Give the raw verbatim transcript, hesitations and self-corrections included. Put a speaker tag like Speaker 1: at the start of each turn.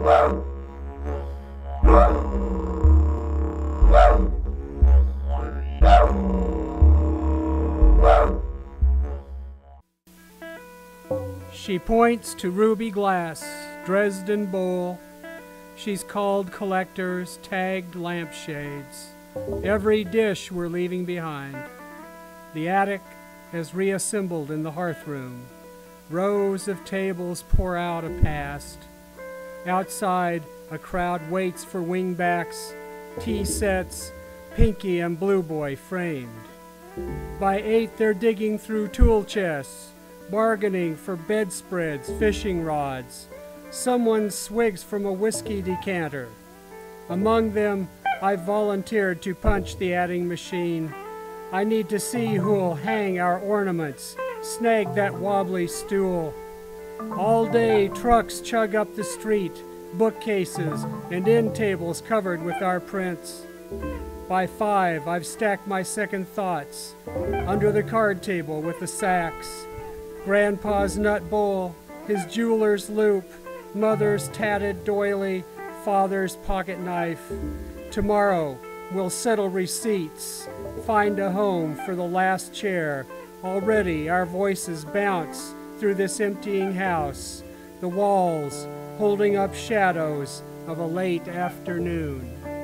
Speaker 1: She points to ruby glass, Dresden bowl. She's called collectors, tagged lampshades. Every dish we're leaving behind. The attic has reassembled in the hearthroom. Rows of tables pour out a past. Outside, a crowd waits for wingbacks, tea sets, Pinky and Blue Boy framed. By eight, they're digging through tool chests, bargaining for bedspreads, fishing rods. Someone swigs from a whiskey decanter. Among them, I've volunteered to punch the adding machine. I need to see who'll hang our ornaments, snag that wobbly stool. All day, trucks chug up the street, bookcases and end tables covered with our prints. By five, I've stacked my second thoughts under the card table with the sax. Grandpa's nut bowl, his jeweler's loop, mother's tatted doily, father's pocket knife. Tomorrow, we'll settle receipts, find a home for the last chair. Already, our voices bounce through this emptying house, the walls holding up shadows of a late afternoon.